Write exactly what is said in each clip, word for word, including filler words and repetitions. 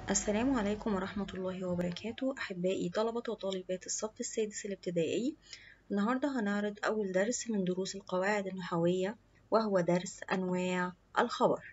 السلام عليكم ورحمة الله وبركاته أحبائي طلبة وطالبات الصف السادس الابتدائي. النهاردة هنعرض أول درس من دروس القواعد النحوية وهو درس أنواع الخبر.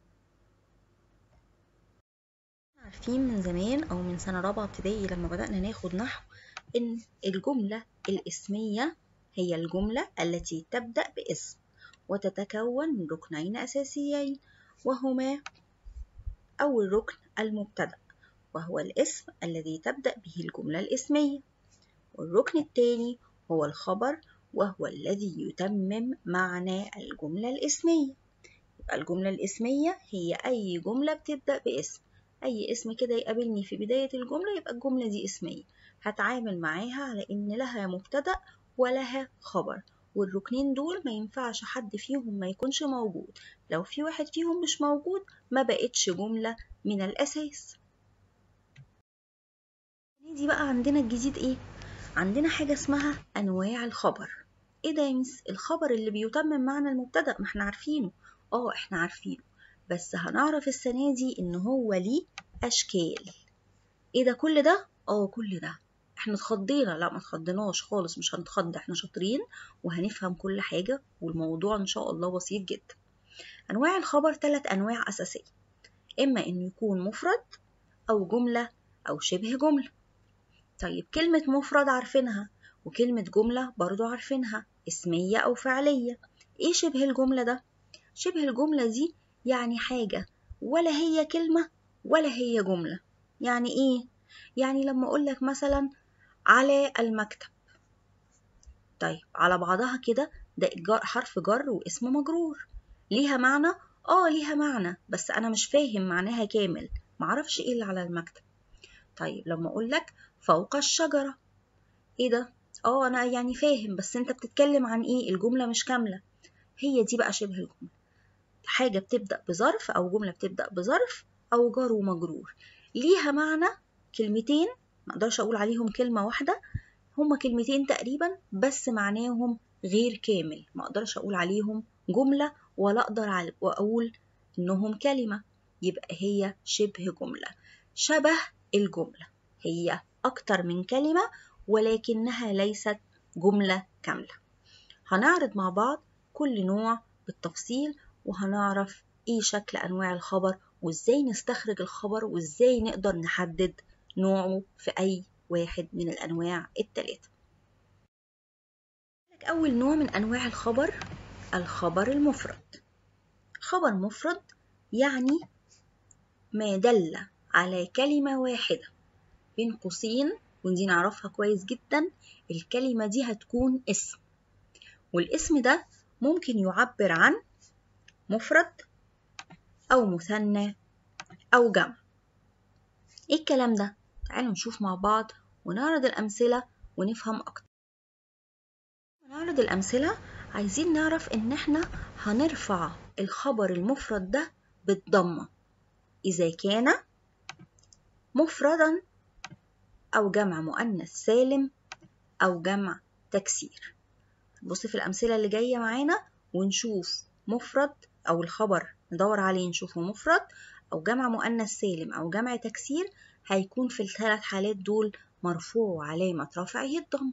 عارفين من زمان أو من سنة رابعة ابتدائي لما بدأنا ناخد نحو إن الجملة الاسمية هي الجملة التي تبدأ باسم وتتكون من ركنين أساسيين، وهما أول ركن المبتدأ وهو الاسم الذي تبدأ به الجملة الاسمية، والركن الثاني هو الخبر وهو الذي يتمم معنى الجملة الاسمية. يبقى الجملة الاسمية هي أي جملة بتبدأ باسم، أي اسم كده يقابلني في بداية الجملة يبقى الجملة دي اسمية، هتعامل معاها على إن لها مبتدأ ولها خبر، والركنين دول ما ينفعش حد فيهم ما يكونش موجود، لو في واحد فيهم مش موجود ما بقتش جملة من الأساس. دي بقى عندنا الجديد ايه؟ عندنا حاجة اسمها انواع الخبر. ايه ده يا مس؟ الخبر اللي بيتمم معنى المبتدأ ما احنا عارفينه. اه احنا عارفينه، بس هنعرف السنة دي ان هو ليه اشكال. ايه ده كل ده؟ اه كل ده. احنا اتخضينا؟ لا ما اتخضيناش خالص، مش هنتخض، احنا شاطرين وهنفهم كل حاجة، والموضوع ان شاء الله بسيط جدا. انواع الخبر ثلاث انواع اساسية، اما انه يكون مفرد او جملة او شبه جملة. طيب كلمة مفرد عارفينها، وكلمة جملة برضو عارفينها، اسمية أو فعلية. إيه شبه الجملة ده؟ شبه الجملة دي يعني حاجة ولا هي كلمة ولا هي جملة. يعني إيه؟ يعني لما أقولك مثلا على المكتب، طيب على بعضها كده ده حرف جر واسم مجرور، ليها معنى؟ آه ليها معنى، بس أنا مش فاهم معناها كامل، معرفش إيه اللي على المكتب. طيب لما أقولك فوق الشجرة، ايه ده؟ اه انا يعني فاهم، بس انت بتتكلم عن ايه؟ الجملة مش كاملة. هي دي بقى شبه الجملة، حاجة بتبدأ بظرف او جملة بتبدأ بظرف او جار ومجرور، ليها معنى، كلمتين، ما اقدرش اقول عليهم كلمة واحدة، هما كلمتين تقريبا بس معناهم غير كامل، ما اقدرش اقول عليهم جملة ولا اقدر اقول انهم كلمة، يبقى هي شبه جملة. شبه الجملة، هي اكتر من كلمة ولكنها ليست جملة كاملة. هنعرض مع بعض كل نوع بالتفصيل، وهنعرف ايه شكل انواع الخبر وازاي نستخرج الخبر وازاي نقدر نحدد نوعه في اي واحد من الانواع الثلاثة. اول نوع من انواع الخبر الخبر المفرد. خبر مفرد يعني ما دل على كلمة واحدة، بين قوسين ودي نعرفها كويس جدا، الكلمة دي هتكون اسم، والاسم ده ممكن يعبر عن مفرد أو مثنى أو جمع. إيه الكلام ده؟ تعالوا نشوف مع بعض ونعرض الأمثلة ونفهم أكتر. نعرض الأمثلة، عايزين نعرف إن إحنا هنرفع الخبر المفرد ده بالضمة إذا كان مفردا أو جمع مؤنث سالم أو جمع تكسير. بص في الأمثلة اللي جاية معانا ونشوف مفرد أو الخبر ندور عليه نشوفه مفرد أو جمع مؤنث سالم أو جمع تكسير، هيكون في الثلاث حالات دول مرفوع وعلامة رفعه الضم.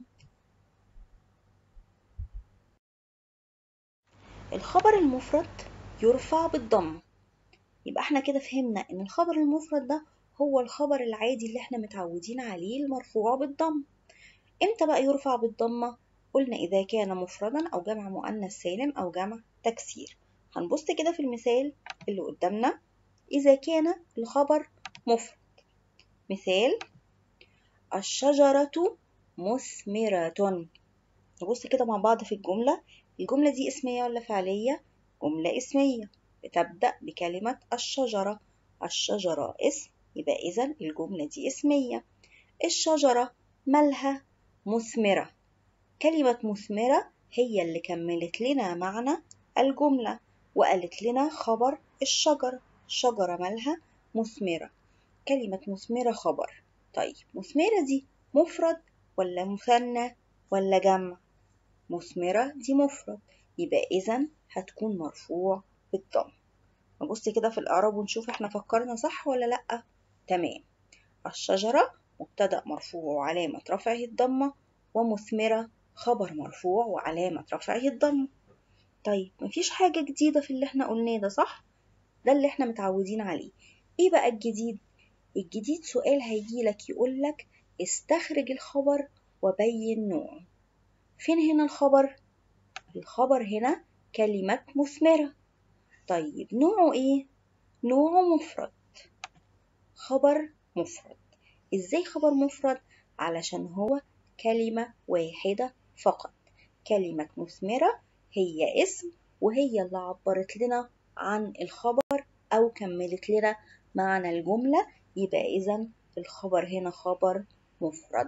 الخبر المفرد يرفع بالضم، يبقى احنا كده فهمنا ان الخبر المفرد ده هو الخبر العادي اللي احنا متعودين عليه المرفوع بالضم. امتى بقى يرفع بالضمة؟ قلنا إذا كان مفردا أو جمع مؤنث سالم أو جمع تكسير. هنبص كده في المثال اللي قدامنا، إذا كان الخبر مفرد، مثال الشجرة مثمرة. نبص كده مع بعض في الجملة، الجملة دي اسمية ولا فعلية؟ جملة اسمية بتبدأ بكلمة الشجرة، الشجرة اسم، يبقى إذا الجملة دي اسمية. الشجرة مالها؟ مثمرة، كلمة مثمرة هي اللي كملت لنا معنى الجملة وقالت لنا خبر الشجرة، الشجرة مالها؟ مثمرة، كلمة مثمرة خبر. طيب مثمرة دي مفرد ولا مثنى ولا جمع؟ مثمرة دي مفرد، يبقى إذن هتكون مرفوع بالضم. نبص كده في الإعراب ونشوف احنا فكرنا صح ولا لأ. تمام. الشجرة مبتدأ مرفوع وعلامة رفعه الضمة، ومثمرة خبر مرفوع وعلامة رفعه الضمة. طيب مفيش حاجة جديدة في اللي احنا قلناه ده، صح؟ ده اللي احنا متعودين عليه. ايه بقى الجديد؟ الجديد سؤال هيجيلك يقولك استخرج الخبر وبين نوعه. فين هنا الخبر؟ الخبر هنا كلمة مثمرة. طيب نوعه ايه؟ نوعه مفرد، خبر مفرد. ازاي خبر مفرد؟ علشان هو كلمة واحدة فقط. كلمة مثمرة هي اسم، وهي اللي عبرت لنا عن الخبر أو كملت لنا معنى الجملة. يبقى إذن الخبر هنا خبر مفرد.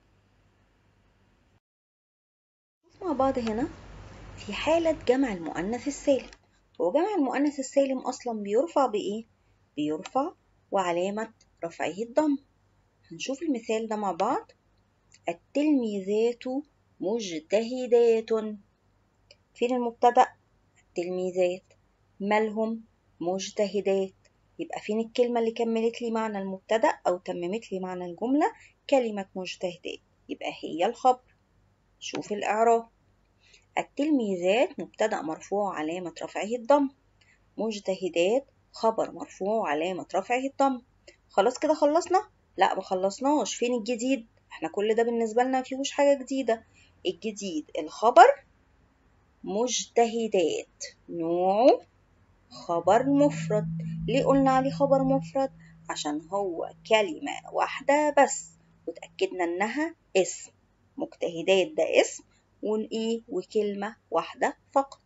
شوف مع بعض هنا في حالة جمع المؤنث السالم. وجمع المؤنث السالم أصلا بيرفع بإيه؟ بيرفع وعلامة رفعه الضم. هنشوف المثال ده مع بعض. التلميذات مجتهدات. فين المبتدأ؟ التلميذات. مالهم؟ مجتهدات. يبقى فين الكلمة اللي كملت لي معنى المبتدأ أو تممت لي معنى الجملة؟ كلمة مجتهدات، يبقى هي الخبر. شوف الإعراب. التلميذات مبتدأ مرفوع علامة رفعه الضم، مجتهدات خبر مرفوع علامة رفعه الضم. خلاص كده خلصنا؟ لا ما خلصناش. فين الجديد؟ احنا كل ده بالنسبة لنا مفيهوش حاجة جديدة. الجديد الخبر مجتهدات، نوعه خبر مفرد. ليه قلنا عليه خبر مفرد؟ عشان هو كلمة واحدة بس، وتأكدنا انها اسم. مجتهدات ده اسم ونقيه وكلمة واحدة فقط.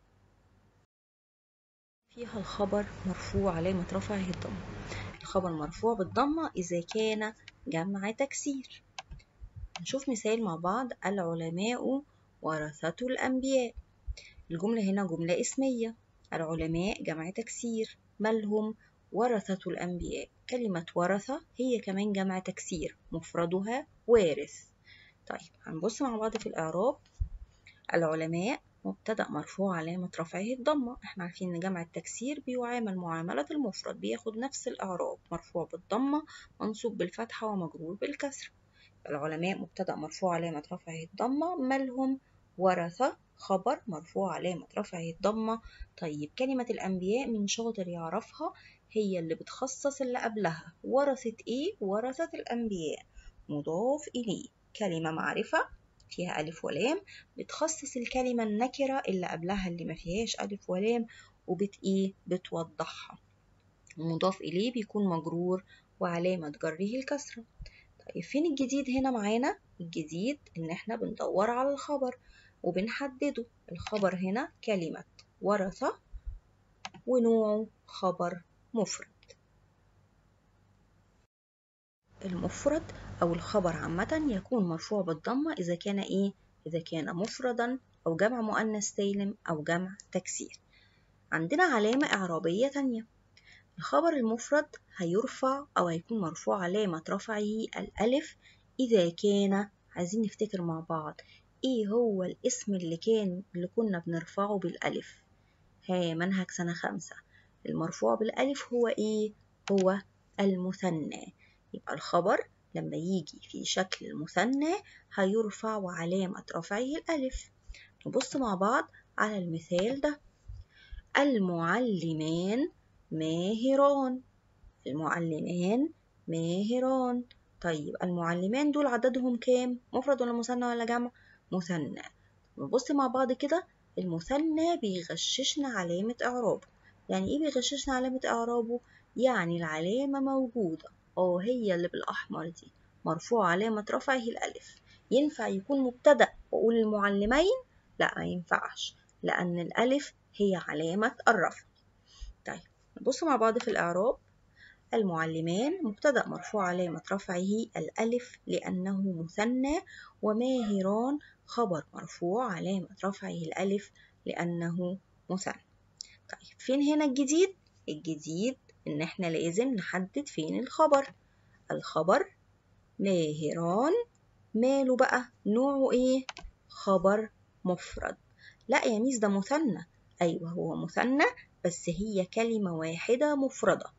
فيها الخبر مرفوع علامة رفعه الضمة. الخبر مرفوع بالضمة إذا كان جمع تكسير. نشوف مثال مع بعض. العلماء ورثة الأنبياء. الجملة هنا جملة اسمية. العلماء جمع تكسير. مالهم؟ ورثة الأنبياء. كلمة ورثة هي كمان جمع تكسير، مفردها وارث. طيب هنبص مع بعض في الإعراب. العلماء مبتدأ مرفوع علامة رفعه الضمة. احنا عارفين ان جمع التكسير بيعامل معاملة المفرد، بياخد نفس الإعراب، مرفوع بالضمة منصوب بالفتحة ومجرور بالكسر. العلماء مبتدأ مرفوع علامة رفعه الضمة. مالهم؟ ورثة خبر مرفوع علامة رفعه الضمة. طيب كلمة الأنبياء من شاطر يعرفها، هي اللي بتخصص اللي قبلها. ورثة ايه؟ ورثة الأنبياء، مضاف إليه، كلمة معرفة فيها ألف ولام، بتخصص الكلمة النكرة اللي قبلها اللي ما فيهاش ألف ولام، وبت إيه؟ بتوضحها. مضاف إليه بيكون مجرور وعلامة جره الكسرة. طيب فين الجديد هنا معانا؟ الجديد إن إحنا بندور على الخبر وبنحدده. الخبر هنا كلمة ورثة ونوعه خبر مفرد. المفرد أو الخبر عامة يكون مرفوع بالضمة إذا كان إيه؟ إذا كان مفردا أو جمع مؤنث سالم أو جمع تكسير. عندنا علامة إعرابية تانية. الخبر المفرد هيرفع أو هيكون مرفوع علامة رفعه الألف إذا كان، عايزين نفتكر مع بعض إيه هو الاسم اللي كان اللي كنا بنرفعه بالألف؟ ها منهج سنة خمسة. المرفوع بالألف هو إيه؟ هو المثنى. يبقى الخبر لما يجي في شكل المثنى هيرفع وعلامة رفعه الألف. نبص مع بعض على المثال ده. المعلمان ماهران. المعلمان ماهران. طيب المعلمان دول عددهم كام؟ مفرد ولا مثنى ولا جمع؟ مثنى. نبص مع بعض كده. المثنى بيغششنا علامة إعرابه. يعني إيه بيغششنا علامة إعرابه؟ يعني العلامة موجودة، اه هي اللي بالأحمر دي، مرفوع علامة رفعه الألف. ينفع يكون مبتدأ وأقول المعلمين؟ لا ما ينفعش، لأن الألف هي علامة الرفع. طيب نبص مع بعض في الإعراب. المعلمان مبتدأ مرفوع علامة رفعه الألف لأنه مثنى، وماهران خبر مرفوع علامة رفعه الألف لأنه مثنى. طيب فين هنا الجديد؟ الجديد إن إحنا لازم نحدد فين الخبر. الخبر ماهران، ماله بقى؟ نوعه إيه؟ خبر مفرد. لا يا ميس ده مثنى. أيوه هو مثنى، بس هي كلمة واحدة مفردة،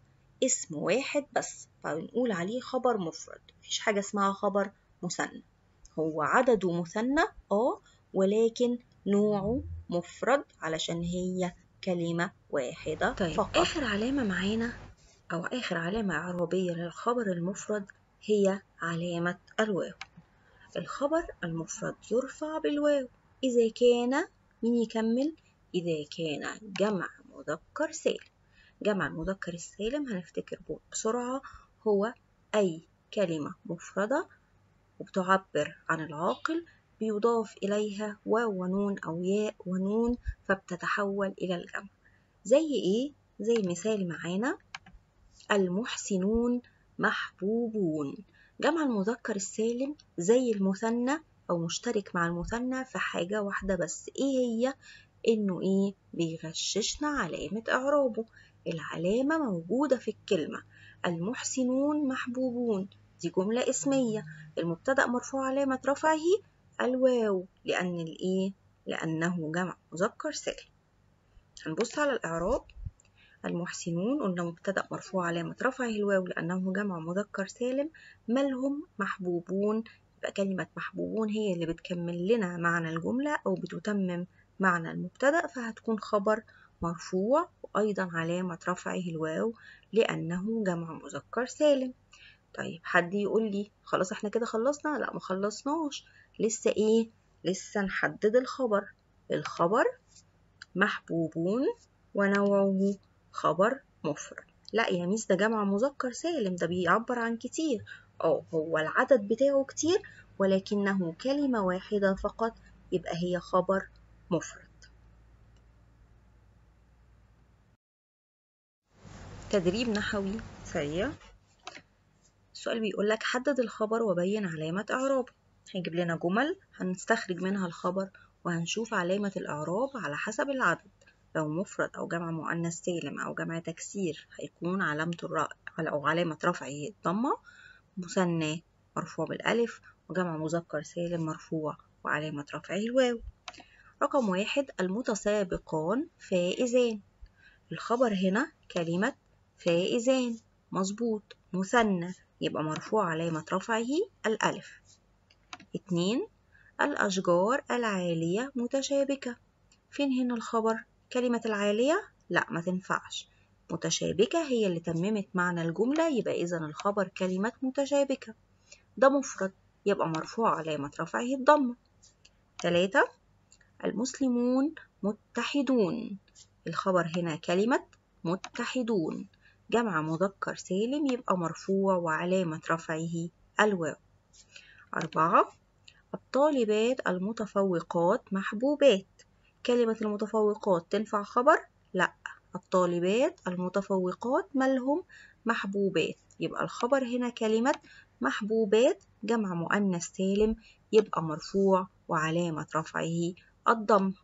اسم واحد بس، فبنقول عليه خبر مفرد. مفيش حاجة اسمها خبر مثنى، هو عدده مثنى اه ولكن نوعه مفرد علشان هي كلمة واحدة طيب فقط. آخر علامة معانا أو آخر علامة إعرابية للخبر المفرد هي علامة الواو. الخبر المفرد يرفع بالواو إذا كان، مين يكمل؟ إذا كان جمع مذكر سالم. جمع المذكر السالم هنفتكر بسرعة هو أي كلمة مفردة وبتعبر عن العاقل بيضاف إليها واو ونون أو ياء ونون فبتتحول إلى الجمع. زي إيه؟ زي مثال معانا المحسنون محبوبون. جمع المذكر السالم زي المثنى أو مشترك مع المثنى في حاجة واحدة بس، إيه هي؟ إنه إيه؟ بيغششنا علامة إعرابه. العلامة موجودة في الكلمة. المحسنون محبوبون دي جملة اسمية، المبتدأ مرفوع علامة رفعه الواو لأن الإيه؟ لأنه جمع مذكر سالم. هنبص على الإعراب. المحسنون قلنا مبتدأ مرفوع علامة رفعه الواو لأنه جمع مذكر سالم. مالهم؟ محبوبون. يبقى كلمة محبوبون هي اللي بتكمل لنا معنى الجملة أو بتتمم معنى المبتدأ، فهتكون خبر مرفوع وأيضا علامة رفعه الواو لأنه جمع مذكر سالم. طيب حد يقول لي خلاص احنا كده خلصنا؟ لا، ما خلصناش، لسه ايه؟ لسه نحدد الخبر. الخبر محبوبون ونوعه خبر مفرد. لا يا ميس ده جمع مذكر سالم، ده بيعبر عن كتير. اه هو العدد بتاعه كتير ولكنه كلمة واحدة فقط، يبقى هي خبر مفرد. تدريب نحوي سريع. السؤال بيقول لك حدد الخبر وبين علامة إعرابه. هيجيب لنا جمل هنستخرج منها الخبر وهنشوف علامة الإعراب على حسب العدد. لو مفرد أو جمع مؤنث سالم أو جمع تكسير هيكون علامة الرأي أو علامة رفعه الضمة. مثنى مرفوع بالألف، وجمع مذكر سالم مرفوع وعلامة رفعه الواو. رقم واحد المتسابقان فائزان. الخبر هنا كلمة فائزان، مظبوط، مثنى يبقى مرفوع علامة رفعه الألف. اتنين الأشجار العالية متشابكة. فين هنا الخبر؟ كلمة العالية؟ لا ما تنفعش، متشابكة هي اللي تممت معنى الجملة، يبقى إذا الخبر كلمة متشابكة. ده مفرد يبقى مرفوع علامة رفعه الضمة. ثلاثة المسلمون متحدون. الخبر هنا كلمة متحدون، جمع مذكر سالم يبقى مرفوع وعلامة رفعه الواو. أربعة الطالبات المتفوقات محبوبات. كلمة المتفوقات تنفع خبر؟ لا، الطالبات المتفوقات مالهم؟ محبوبات، يبقى الخبر هنا كلمة محبوبات جمع مؤنث سالم يبقى مرفوع وعلامة رفعه الضم.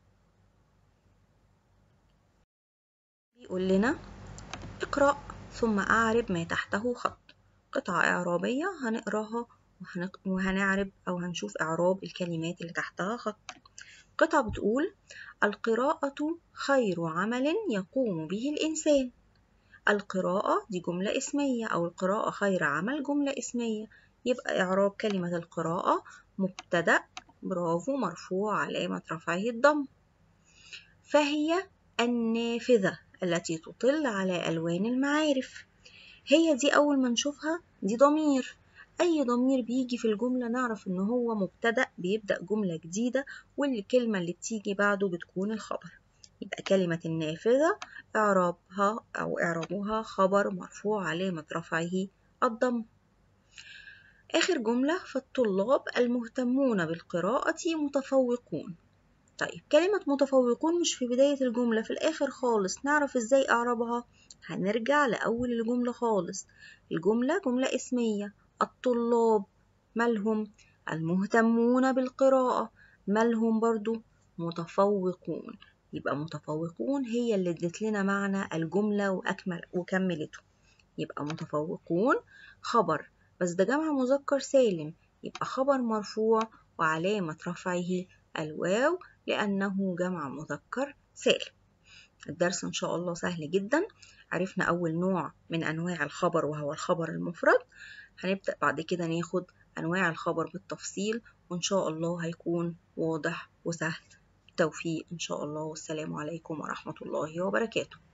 بيقول لنا اقرأ ثم أعرب ما تحته خط. قطعة إعرابية هنقراها وهنعرب أو هنشوف إعراب الكلمات اللي تحتها خط. قطعة بتقول القراءة خير عمل يقوم به الإنسان. القراءة دي جملة اسمية أو القراءة خير عمل جملة اسمية، يبقى إعراب كلمة القراءة مبتدأ برافو مرفوع علامة رفعه الضم. فهي النافذة التي تطل على ألوان المعارف. هي دي أول ما نشوفها دي ضمير، أي ضمير بيجي في الجملة نعرف إن هو مبتدأ بيبدأ جملة جديدة والكلمة اللي بتيجي بعده بتكون الخبر. يبقى كلمة النافذة إعرابها أو إعرابها خبر مرفوع علامة رفعه الضم. آخر جملة فالطلاب المهتمون بالقراءة متفوقون. طيب كلمة متفوقون مش في بداية الجملة، في الآخر خالص، نعرف إزاي أعربها؟ هنرجع لأول الجملة خالص. الجملة جملة اسمية، الطلاب مالهم؟ المهتمون بالقراءة مالهم برضو؟ متفوقون، يبقى متفوقون هي اللي ادت لنا معنى الجملة وأكمل وكملته. يبقى متفوقون خبر، بس ده جمع مذكر سالم يبقى خبر مرفوع وعلامة رفعه الواو لأنه جمع مذكر سالم. الدرس إن شاء الله سهل جدا. عرفنا أول نوع من أنواع الخبر وهو الخبر المفرد. هنبدأ بعد كده ناخد أنواع الخبر بالتفصيل، وإن شاء الله هيكون واضح وسهل. بالتوفيق إن شاء الله، والسلام عليكم ورحمة الله وبركاته.